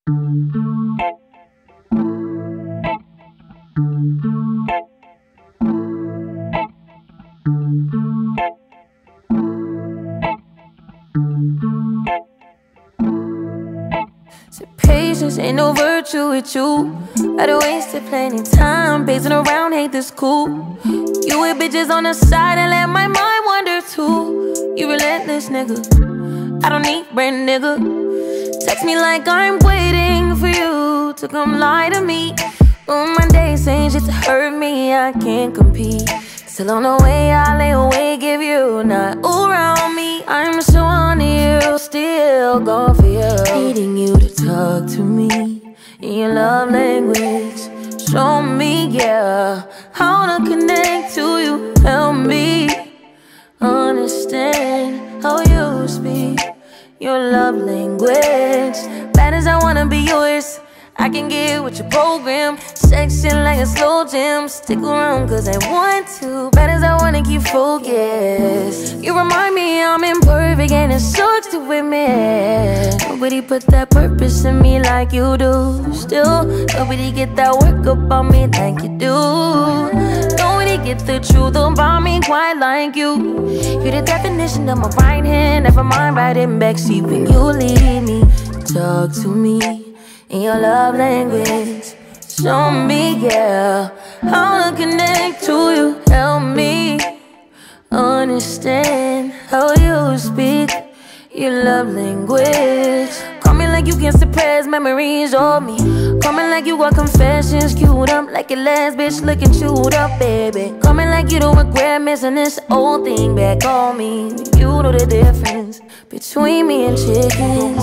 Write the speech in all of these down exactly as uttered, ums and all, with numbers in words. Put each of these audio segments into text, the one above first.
Patience ain't no virtue with you. I done wasted plenty time pacing around, hate this cool. You with bitches on the side and let my mind wander too. You relentless nigga, I don't need brand nigga. Text me like I'm waiting for you to come lie to me. On my days saying shit to hurt me, I can't compete. Still on the way, I lay away, give you not around me. I'm so on you, still gone for you. Needing you to talk to me in your love language. Show me, yeah, how to connect to you. Help me understand how you speak your love language. Bad as I wanna be yours, I can get with your program. Section like a slow jam. Stick around cause I want to. Bad as I wanna keep focused. You remind me I'm imperfect and it sucks to admit. Nobody put that purpose in me like you do. Still, nobody get that work up on me like you do. Nobody get the truth about me quite like you. You're the definition of my right hand. Never mind riding backseat when you lead me. Talk to me in your love language. Show me, yeah, how to connect to you. Help me understand how you speak your love language. Call me like you can suppress memories of me. Call me like you got confessions queued up, like your last bitch looking chewed up, baby. Call me like you don't regret missing this old thing back on me. You know the difference between me and chickens.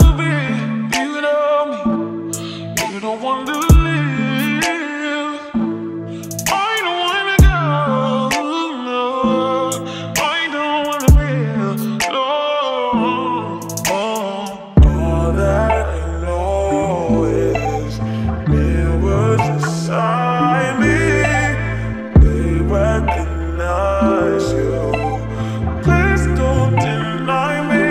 You don't want to live. I don't wanna go. No, I don't wanna live. No. Oh, all that I know is mirrors inside me. They recognize you. Please don't deny me.